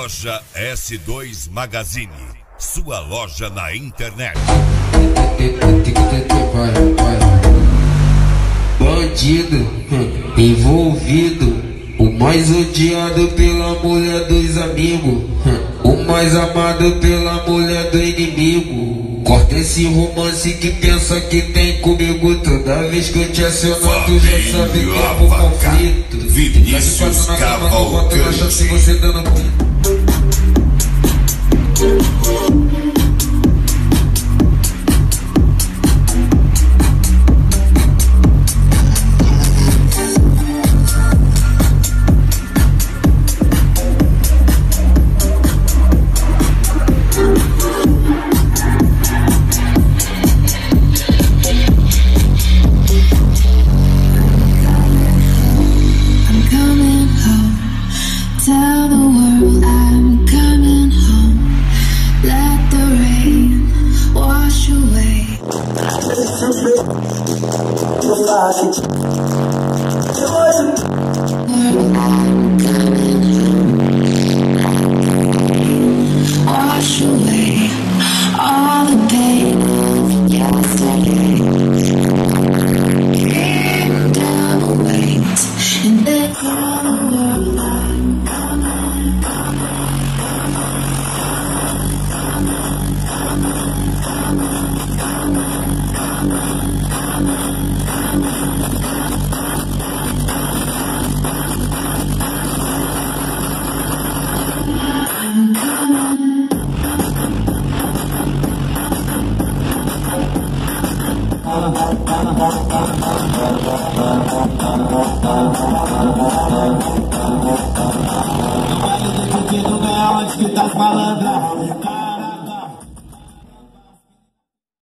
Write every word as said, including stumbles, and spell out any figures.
Loja S dois Magazine, sua loja na internet. Bandido, envolvido, o mais odiado pela mulher dos amigos, o mais amado pela mulher do inimigo. Corta esse romance que pensa que tem comigo. Toda vez que eu te aciono, tu já sabe que é um conflito. Vinícius Cavalcante. Se você dando wash away all the pain of yesterday. Came down a weight and then all the world I'm coming, No baile do pequeno, né? Onde que tá as malandras?